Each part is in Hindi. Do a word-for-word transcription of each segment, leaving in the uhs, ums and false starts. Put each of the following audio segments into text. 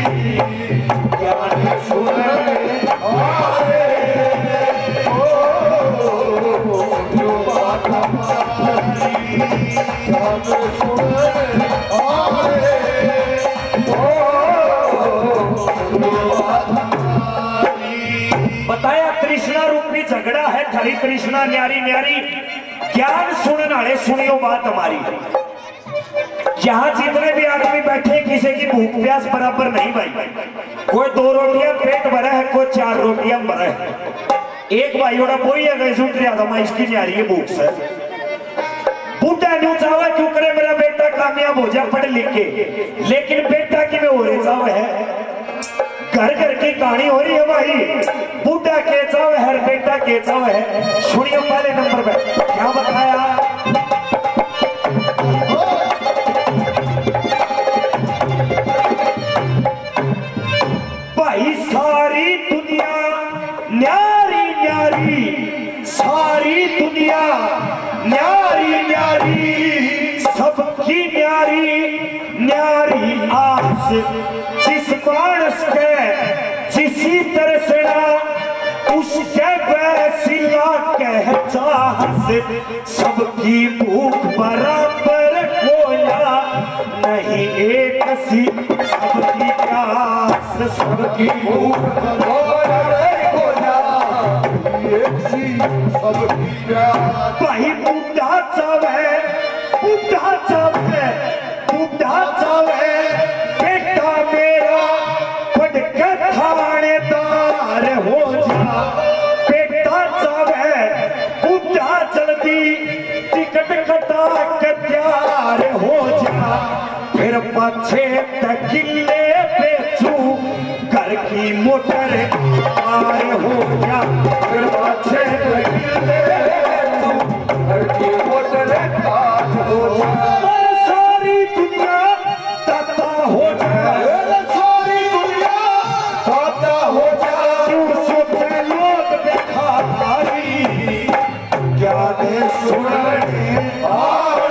ज्ञान सुनने आए ओ जो बात हमारी ज्ञान सुनने आए ओ जो बात हमारी। बताया कृष्णा रूपी झगड़ा है थारी कृष्णा न्यारी न्यारी ज्ञान सुनने वाले सुनियो बात हमारी। यहाँ जितने भी आदमी बैठे किसी की भूख प्यास बराबर नहीं भाई। कोई दो रोटियां पेट भरा है, कोई चार रोटियां भरा है। एक भाई ओड़ा बोई है गई सुट रहा था मैं इसकी नहीं आ रही है भूख से। बूढ़ा न्यू चावे क्यों करे मेरा बेटा कामयाब हो जाए पढ़ लिख के, लेकिन बेटा की में हो रही चावे है। घर घर की कहानी हो रही है भाई। बूढ़ा के चावे है, बेटा के चावे है। सुनियो पहले नंबर पे क्या बताया। सारी दुनिया न्यारी न्यारी, सारी दुनिया न्यारी न्यारी, सबकी न्यारी न्यारी आस। जिस मानस के जिसी तरसना उसके वैसिला कह चाहस। सबकी भूख बराबर कोया नहीं एक सी, सबकी प्यास सबकी भूख बराबर कोया एक सी, सबकी प्यास। भाई बूढ़ा चावे बूढ़ा चावे बूढ़ा चावे बेटा मेरा पढ़ के थानेदार हो जा। बेटा चावे बूढ़ा जल्दी टिकट कटा के तैयार हो जा। फिर पाछे किले बेचू घर की मोटर पार हो जा। फिर पाछे किले बेचू घर की मोटर पार हो जा। सारी दुनिया दाता हो जा, सारी दुनिया दाता हो जा। तू सोचे लोग बेखारी ज्ञान सुनने आए।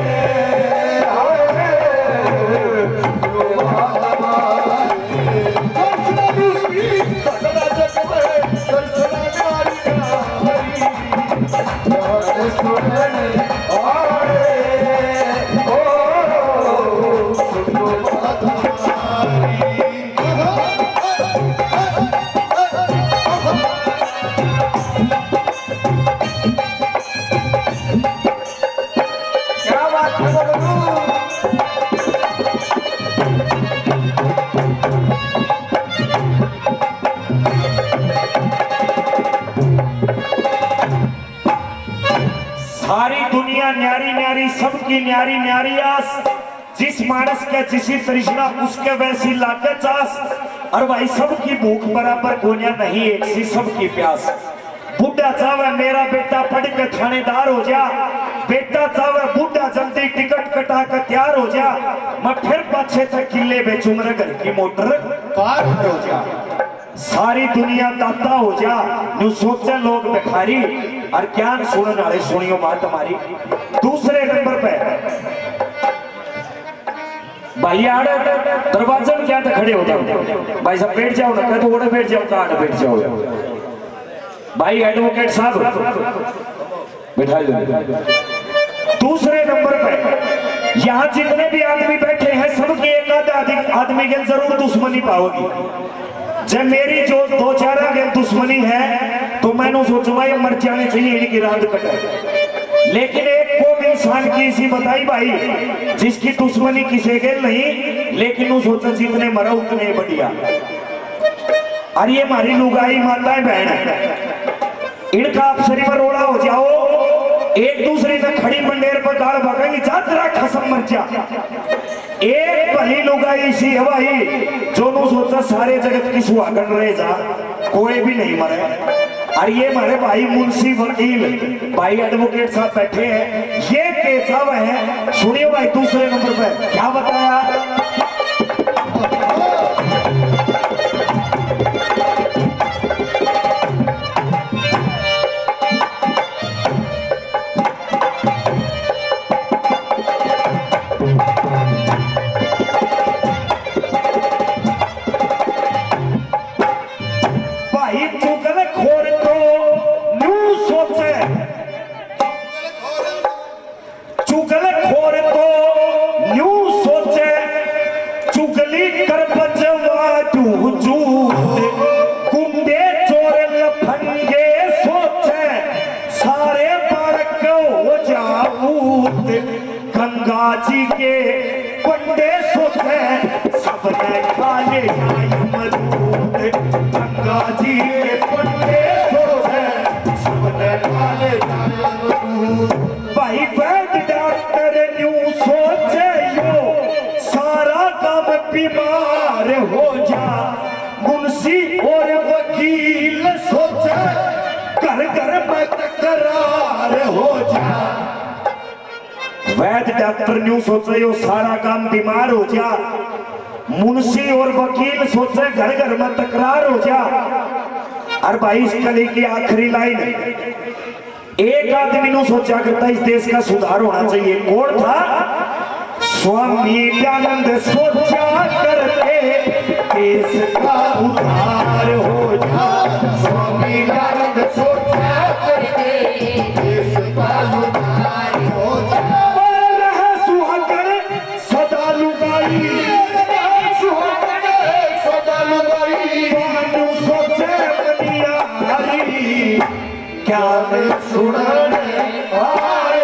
सारी दुनिया न्यारी न्यारी, सबकी न्यारी न्यारी आस। जिस मानस के जिसी तृष्णा उसके वैसी लागत आस। और भाई सबकी भूख बराबर कोनिया नहीं एक सी, सबकी प्यास। बूढ़ा चावे मेरा बेटा पढ़ के थानेदार हो जा। बेटा चावे बूढ़ा जल्दी टिकट कटा कर तैयार हो जा। मैं फिर पाछे तक किले बेचू मेरे घर की मोटर पार हो जा। सारी दुनिया दाता हो जा, न्यू सोचे लोग भिखारी और ज्ञान सुनने वाले सुनियो बात हमारी। दूसरे नंबर पे भाई आड़ दरवाजे में क्या तो खड़े हो जाओ भाई साहब, बैठ जाओ ना, तो ओढ़े बैठ जाओ, काट बैठ जाओ भाई। एडवोकेट साहब बैठा दो। दूसरे नंबर पे यहाँ जितने भी आदमी बैठे हैं सबके एक आध आदमी के जरूर दुश्मनी पाओगी। जब मेरी जो दो चार के दुश्मनी है तो मैंने सोचू भाई मर जाने चाहिए इनकी रात कटे। लेकिन एक को भी इंसान की इसी बताई भाई जिसकी दुश्मनी किसी के नहीं, लेकिन वो सोचा जितने मरा उतने बढ़िया। अरे ये हमारी लुगाई माताएं बहन है, इनका आप शरीर पर रोड़ा हो जाओ, एक दूसरे से खड़ी मंडेर पर गाड़ भागेंगे, जा तेरा खसम मर जा। एक भली लुगाई सी है भाई जो नो सोचा सारे जगत की सुहागन रहे जा, कोई भी नहीं मरे। और ये हमारे भाई मुंशी वकील भाई एडवोकेट साहब बैठे हैं, ये केस है। सुनिए भाई दूसरे नंबर पे क्या बताया। के अमरूद गंगा जी के पंडे सोचे सबने काले अमरूद। भाई वैद्य डॉक्टर न्यू सोचे यो सारा काम बीमार हो जा, मुंशी और वकील सोचे घर घर में तकरार हो जा। वैद्य डॉक्टर न्यू सोचे यो सारा काम बीमार हो जा, मुंशी और वकील सोचे घर घर में तकरार हो जा। और भाई इस कली की आखिरी लाइन, एक आदमी ने सोचा करता इस देश का सुधार होना चाहिए, कौन था? स्वामी दयानंद सोचा करते देश का उद्धार हो जा। स्वामी दयानंद सोचा करते देश का उद्धार हो जा। रह सुहागण सदा लुगाई, सुहागण सदा लुगाई, मानू सोचे मनिया हरी, क्या सुनने आए।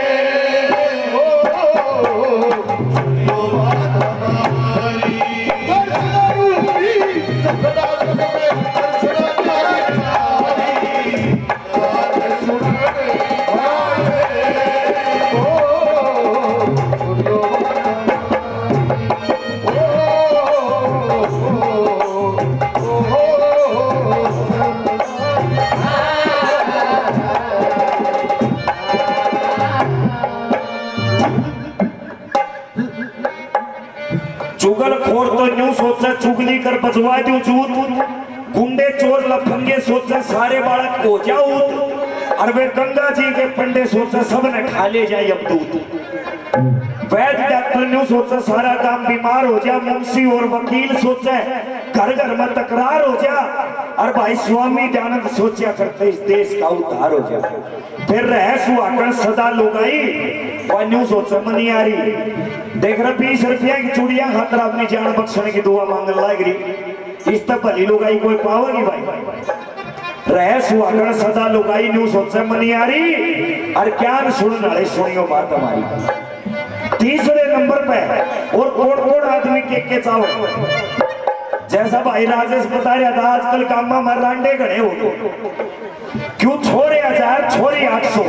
चुगलखोर तो न्यू सोचे चुगली कर बजवा दू जूत, गुंडे चोर लफंगे सोचे सारे बालक हो जाओ, और वे गंगा जी के पंडे सोचे सब ने खा ले जाए अब दूध। वैद्य डॉक्टर न्यू सोचे सारा काम बीमार हो जा, मुंशी और वकील सोचे घर घर में तकरार हो जा। और भाई स्वामी दयानंद सोचा करते इस देश का उद्धार हो जा। फिर रह सुहागण सदा लुगाई, और न्यू सोचे मनियारी देख रहे बीस रुपया की चूड़ियां खातर अपनी जान बख्शने की दुआ मांगने लग रही, इस तक भली लुगाई कोई पावेगी भाई। रह सुहागण सदा लुगाई न्यू सोचे मनियारी, और क्या न सुनने वाले सुनियो बात हमारी। तीसरे नंबर पे और कोड़ कोड़ आदमी के के चावल, जैसा भाई राजेश बता रहा था आजकल काम में रांडे गड़े हो गए, क्यों छोरे हजार छोरी आठ सौ।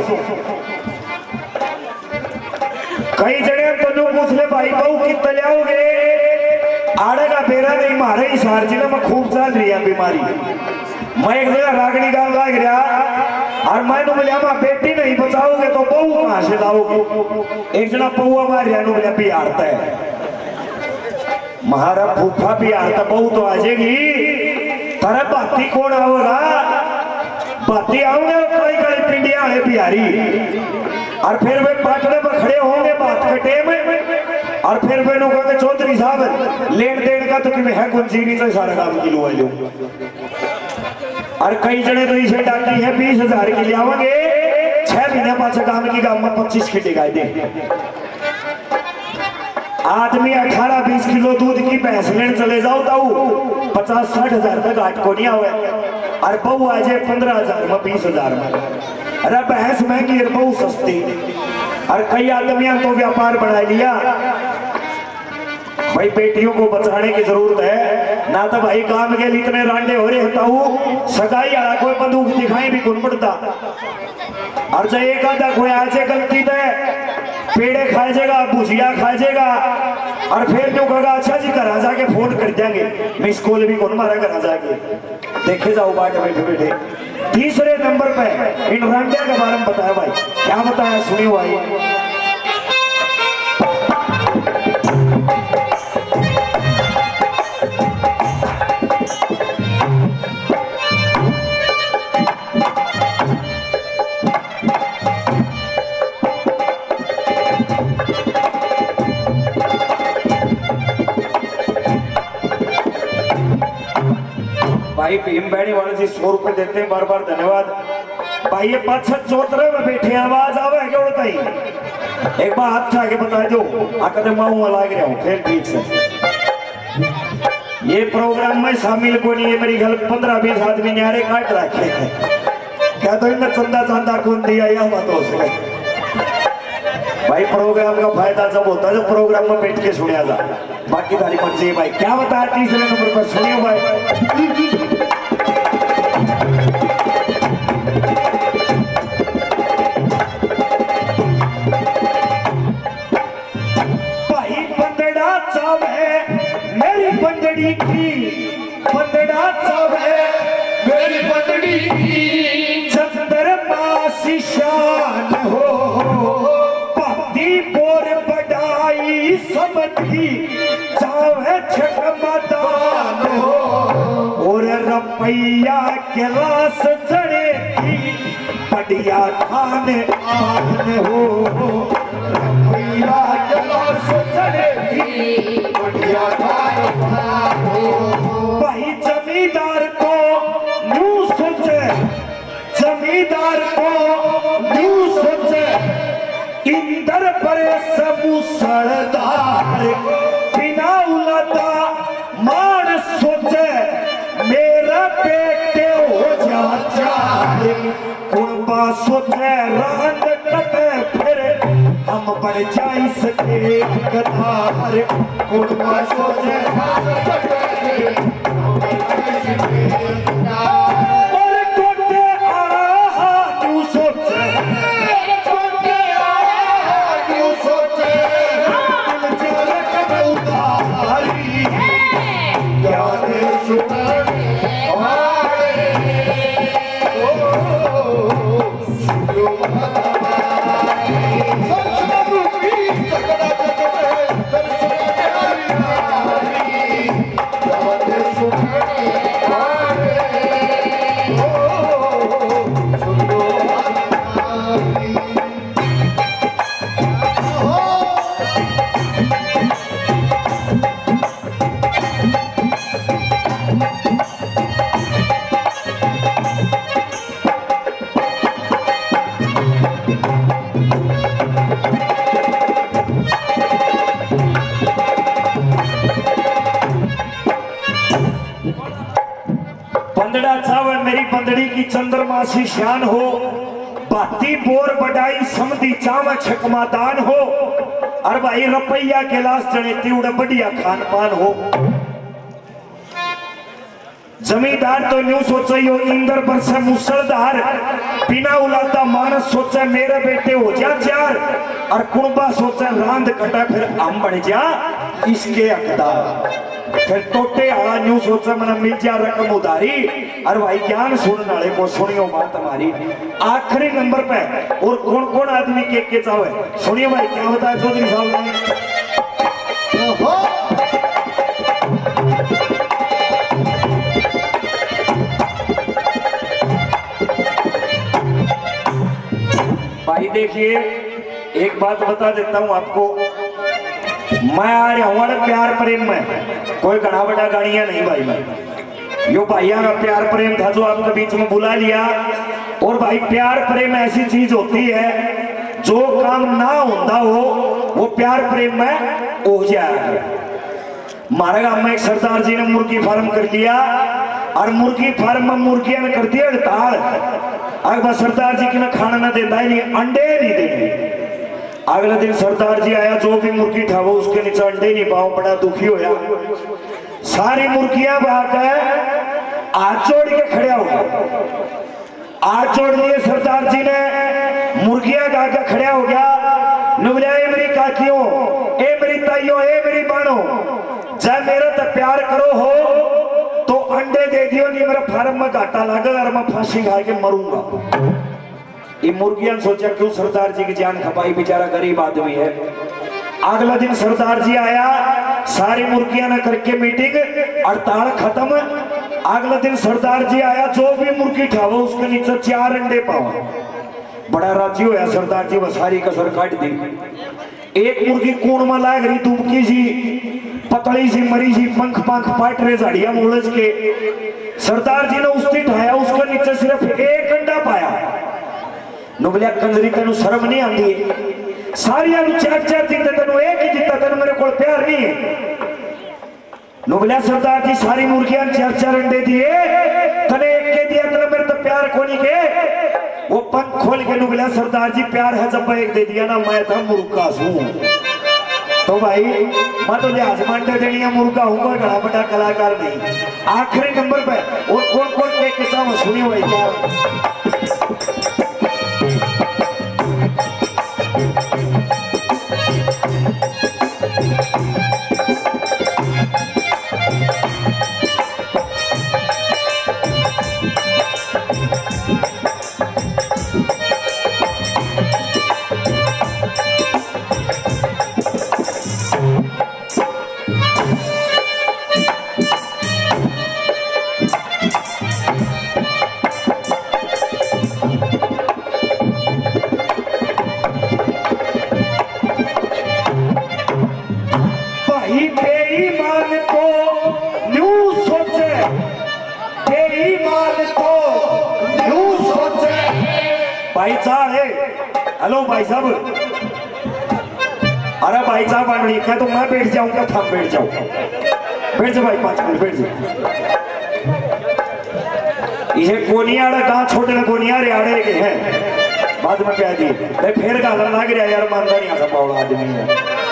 कई जगह तो पूछ ले भाई बहू कितने लियाओगे, आड़े का बेरा नहीं मारे इस हार जिले में खूब चल रही है बीमारी। मैं एक जगह रागनी गाल लाग रहा और मैं बोलिया बेटी नहीं बचाओगे तो बहू कहां से लाओगे। एक जना पौआ मारिया बोलिया बिहारता है, महारा फूफा बिहारता बहू तो आ जाएगी, तेरा बाती कौन आओगा? बाती आओगे कई कई पिंडिया है बिहारी, और फिर वे पाटने पर खड़े होंगे बात कटे में, और फिर वे लोग कहेंगे चौधरी साहब लेन देन का तो कि है कुंजीरी से सारा काम की लो लो। और कई जने तो इसे डालती है बीस हजार की लियावेंगे, छह महीने पांच काम की गांव में पच्चीस की टिकाई दे। आदमी अठारह बीस किलो दूध की भैंस लेने चले जाओ तो पचास साठ हजार तक आठ को नहीं आवे, और बहू आ जाए पंद्रह हजार में बीस हजार में। अरे भैंस महंगी और बहू सस्ती। और कई आदमियों तो व्यापार बढ़ा लिया, भाई बेटियों को बचाने की जरूरत है ना, तो भाई काम के लिए इतने रांडे हो रहे होता हूँ सगाई वाला कोई बंदूक दिखाई भी कौन पड़ता। और जो एक आधा कोई आ जाए गलती पे पेड़े खाए जाएगा भुजिया खाए जाएगा, और फिर जो कहेगा अच्छा जी घर जाके फोन कर देंगे, मिस कॉल भी कौन मारा घर जाके देखे जाओ बाट बैठे बैठे। तीसरे नंबर पे इन रांडिया के बारे में बताया भाई, क्या बताया सुनियो भाई। भाई भीम बैणी वाले जी सौ रुपए देते हैं, बार बार धन्यवाद भाई। ये पाँच छह चौतरे में बैठे आवाज आवे क्या उड़ता ही एक बार हाथ आगे बता दो आकर माऊ लाग रहा हूँ फिर ठीक से। ये प्रोग्राम में शामिल को नहीं है, मेरी घर पंद्रह बीस आदमी न्यारे काट रखे हैं, क्या तो इनमें चंदा चंदा कौन दिया यह बात हो सके। भाई प्रोग्राम का फायदा जब होता है जब प्रोग्राम में बैठ के सुनिया जा। बाकी तारी मर्जी है भाई। क्या बता तीसरे नंबर पर सुनियो भाई। भाई बंदड़ा चावे मेरी बंदड़ी की, बंदड़ा चावे मेरी बंदड़ी की चंद्रमासी शान हो, बोर बढ़ाई समझी चावे छकमदान हो, और रुपया के रास चढ़ेगी बढ़िया खाने आन हो, रुपया के रास चढ़ेगी बढ़िया खाने हो। भाई जमींदार को न्यू सोचे, जमींदार को न्यू सोचे इंदर पर सबू सरदार बिना उलटा मान सोचे मेरा बेटे हो जा चार, कुर्बा सोचे रात कटे फिर हम बढ़ जाई सके कतार, कुर्बा सोचे रात कटे फिर हम बढ़ जाई सके कतार। और टोटे आहा तू सोचे बंदड़ा चावे मेरी बंदड़ी की चंद्रमासी शान हो, बाती बोर बढ़ाई समझी चावे छकमादान हो, और भाई रुपया के लाश चढ़ेती उड़ा बढ़िया खान पान हो। जमींदार तो न्यू सोचा ही हो इंदर पर से मुसलधार बिना उलाता मानस सोचा मेरे बेटे हो जा चार, और कुणबा सोचा रांद कटा फिर हम बढ़ जा इसके हकदार। फिर टोटे आला न्यू सोचा मना मिल जा रकम उधारी, और भाई ज्ञान सुनने वाले को सुनियो बात हमारी। आखिरी नंबर पे और कौन कौन आदमी के के चाहे सुनियो भाई क्या बताया चौधरी साहब ने। भाई देखिए एक बात बता देता हूं आपको, मैं आ रहा हूं प्यार प्रेम में, कोई घना बड़ा गाड़ियां नहीं भाई। मैं यो भाइयों का प्यार प्रेम था जो आपके बीच में बुला लिया। और भाई प्यार प्रेम ऐसी चीज होती है जो काम ना होता हो वो प्यार प्रेम में हो जाएगा। हमारे गांव में एक सरदार जी ने मुर्गी फार्म कर लिया, और मुर्गी फार्म में मुर्गियां ने कर दिया हड़ताल। अगर सरदार जी की ना खाना ना देता ही नहीं, अंडे नहीं देंगे। अगले दिन सरदार जी आया, जो भी मुर्गी था वो उसके नीचे अंडे नहीं पाओ, बड़ा दुखी होया। सारी मुर्गियां भागकर हाथ जोड़ के खड़े हो गए, हाथ जोड़ लिए सरदार जी ने, मुर्गियां गाकर खड़ा हो गया। नुबलिया ए मेरी काकियों, ए मेरी ताइयों, ए मेरी बाणों, जब मेरा तो प्यार करो हो तो अंडे दे दियो, नहीं मेरा फार्म में घाटा लगेगा और मैं फांसी खा के मरूंगा। ये मुर्गियां सोचा क्यों सरदार जी की जान खपाई, बेचारा गरीब आदमी है। अगला दिन सरदार जी आया, सारी मुर्गियां ने करके मीटिंग, हड़ताल खत्म। अगला दिन सरदार जी आया, जो भी मुर्गी ठावा उसके नीचे चार अंडे पाओ। बड़ा राजी होया सरदार जी, वो सारी कसर काट दी। एक मुर्गी कूण में लाग रही, दुबकी सी पतली सी मरी सी, पंख पंख पाट रहे झाड़िया मुलझ के। सरदार जी ने उसकी ठाया, उसके नीचे सिर्फ एक अंडा पाया। नुबलिया कंजरी तेन शर्म नहीं आती, सारिया चार चार दिते, तेन एक ही दिता, तेन मेरे को प्यार नहीं है। नुबलिया सरदार जी सारी मुर्गियां चार चार अंडे दिए, तने एक के दिया, तेरे मेरे तो प्यार को नहीं के। वो पंख खोल के नुगला सरदार जी प्यार है जब एक दे दिया ना मैं था मुर्गा सू। तो भाई मैं तो लिहाज मानते देनी है मुर्गा हूँ कोई बड़ा बड़ा कलाकार नहीं। आखिरी नंबर पे और कौन कौन के किस्सा में सुनी हुई क्या भाई साहब है। हेलो भाई साहब, अरे भाई साहब बन क्या तो मैं बैठ जाऊंगा थम बैठ जाऊँ बैठ जाओ भाई पाँच मिनट बैठ जाओ। ये कोनियाड़ा गाँव छोटे ना कोनियारे आड़े के हैं बाद में प्याजी मैं फिर गाला लग रहा यार मानता नहीं ऐसा बावड़ा आदमी है।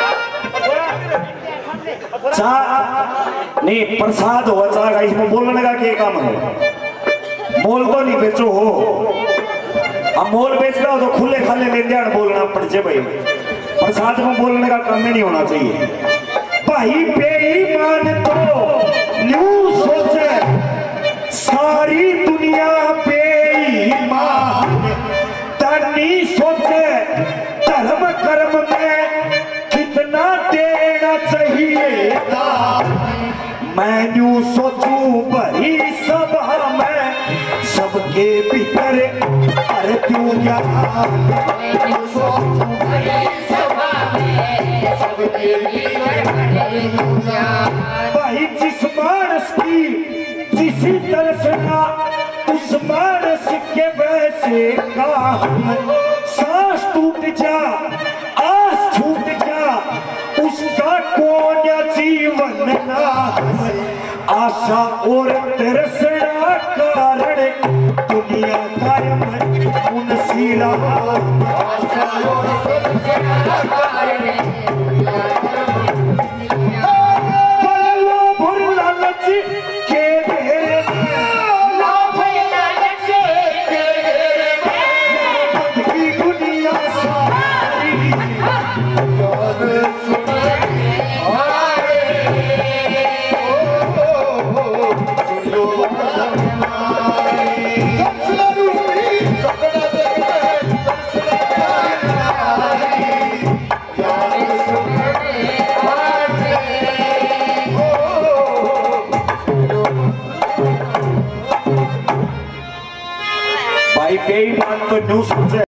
चाह नहीं प्रसाद हुआ चाह इसमें बोलने का क्या काम है। मोल तो नहीं बेचो हो, अब मोल बेचना हो तो खुले खाले लेन देन बोलना पड़े भाई। प्रसाद को बोलने का काम ही नहीं होना चाहिए। भाई बेईमान तो न्यू सोचे सारी दुनिया बेईमान तनी सोचे धर्म कर्म में कितना देना चाहिए। मैं न्यू सोचूं बड़ी सभा में सबके भीतर अरे क्यों क्या भाई जिस मानस की जिसी तरह से ना उस मानस के वैसे का सांस टूट जा आस छूट जा उसका कौन जीवन ना आशा और तरसना कारण दुनिया कायम उन सीला आशा और तरसना कारण भाई बेईमान तो न्यूज़